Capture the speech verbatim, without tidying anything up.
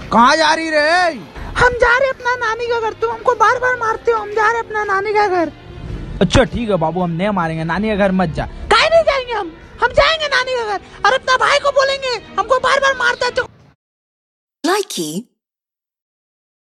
कहाँ जा रही रे? हम जा रहे अपना नानी का घर, तुम हमको बार बार मारते हो। हम जा रहे अपना नानी का घर। अच्छा ठीक है बाबू, हम नहीं मारेंगे, नानी का घर मत जा। कहीं नहीं जाएंगे हम हम जाएंगे नानी का घर और अपना भाई को बोलेंगे हमको बार बार मारता है तो। Likey